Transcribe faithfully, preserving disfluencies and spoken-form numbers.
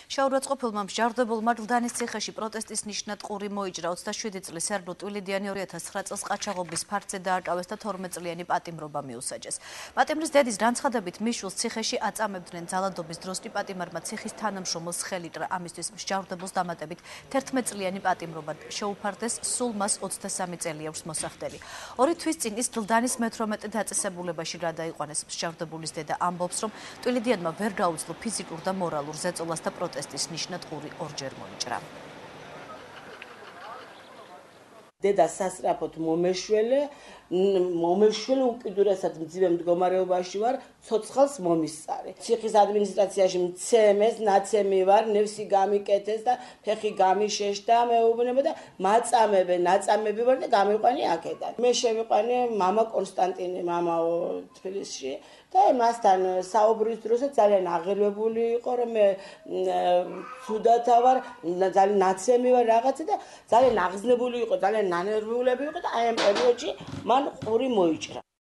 შეურაცხყოფილმა მსჯავრდებულმა რდანის ციხეში პროტესტის ნიშნად ყური მოიჭრა. ოცდაშვიდი წლის სერბო ტვილიდიანი ორი ათას ცხრა წელს ყაჩაღობის ფარდზე დააკავეს და თორმეტ წლიანი პატიმრობა მიუსაჯეს. პატიმრის დედის განცხადებით მის შვილს ციხეში აწამებდნენ. ძალადობის დროს კი პატიმარმა ციხის თანამშრომელს ხელი ჭრა. ამისთვის მსჯავრდებულს დამატებით თერთმეტ წლიანი პატიმრობა შეუფარდეს, სულ მას ოცდასამი წელი აქვს მოსახდელი. ორი თვის წინ ის რდანის მეთვრამეტე დაწესებულებაში გადაიყვანეს. მსჯავრდებულის დედა ამბობს, რომ ტვილიდიანმა ვერ გაუძლო ფიზიკურ და მორალურ ზეწოლას და პროტესტის ნიშნად ყური ორჯერ მოიჭრა. დედა სასწრაფოდ მომეშველე, მომეშველე უკიდურესად მძიმე მდგომარეობაში ვარ, ცოცხალს მომისწარე. ციხის ადმინისტრაციაში მცემეს, ნაცემი ვარ, ნევსი გამიკეთეს და ფეხი გამიშეშდა, მეუბნება და მაწამებე, ნაწამები ვარ და გამიყვანი აქედან. მე შევიყვანე მამა კონსტანტინე, მამაო თბილისში. და მასთან საუბრის დროსაც ძალიან აღელვებული იყო, რომ მე ცუდათა ვარ, ძალიან ნაცემი ვარ რაღაცა და ძალიან აღზნებული იყო, ძალიან ნანერვიულები იყო და აი ამ პერიოდში მან ყური მოიჭრა.